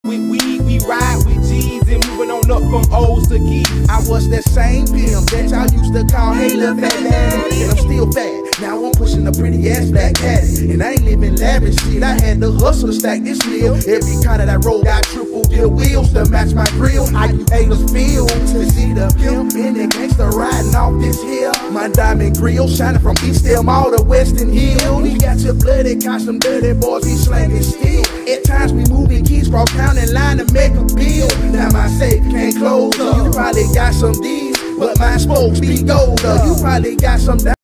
with weed, we ride with G's and moving on up from O's to Keys. I was that same pimp that y'all used to call, hey, little fat daddy. And I'm still fat. Now I'm pushing a pretty ass black caddy. And I ain't living lavish shit. I had to hustle to stack this meal. Every kind of that road got triple deal wheels to match my grill. How you haters feel to see the pimp and the gangster riding off this hill. My diamond grill shining from East Elm to Western Hill. We got your bloody cops, some dirty boys, we slanging steel. At times we moving keys, cross county line to make a bill. Now my safe can't close up. You probably got some D's, but my spokes be gold up. You probably got some